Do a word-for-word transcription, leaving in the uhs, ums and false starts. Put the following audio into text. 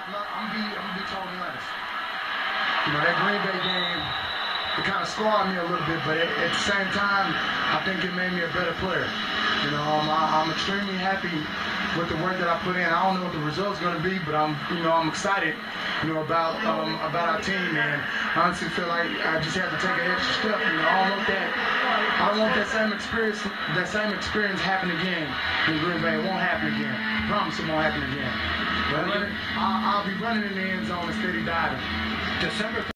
I'm gonna be, I'm gonna be totally honest. You know, that Green Bay game, it kind of scarred me a little bit, but at, at the same time, I think it made me a better player. You know, um, I, I'm extremely happy with the work that I put in. I don't know what the result's going to be, but I'm, you know, I'm excited, you know, about um, about our team, man. I honestly feel like I just have to take an extra step. You know, I don't want that. I don't want that same experience. That same experience happen again in Green Bay. It won't happen again. I promise it won't happen again. But I'll, I'll be running in the end zone and steady diving. December